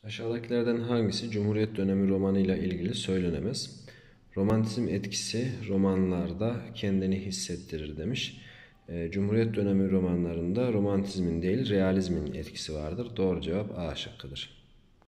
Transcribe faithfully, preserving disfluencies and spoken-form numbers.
Aşağıdakilerden hangisi Cumhuriyet dönemi romanıyla ilgili söylenemez? Romantizm etkisi romanlarda kendini hissettirir demiş. E, Cumhuriyet dönemi romanlarında romantizmin değil realizmin etkisi vardır. Doğru cevap A şıkkıdır.